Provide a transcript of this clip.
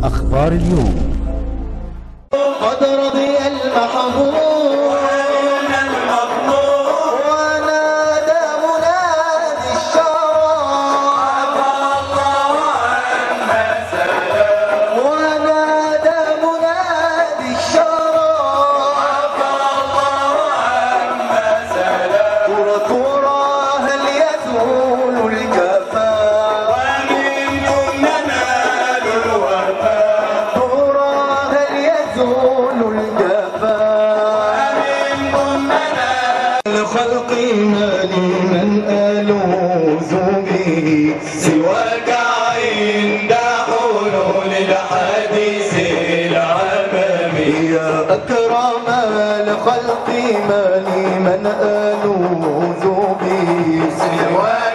أخبار اليوم. قد رضي المحمود ونادى منادي الشرع ونادى منادي الشرع ترى هل يزول الجفاء ومنكم ننال الوفاء ترى هل يزول الجفاء ومنكم ننال الخلق ما لي من ألوذ به سواك عند حلول الحديث العممي يا أكرم الخلق ما لي من ألوذ به سواك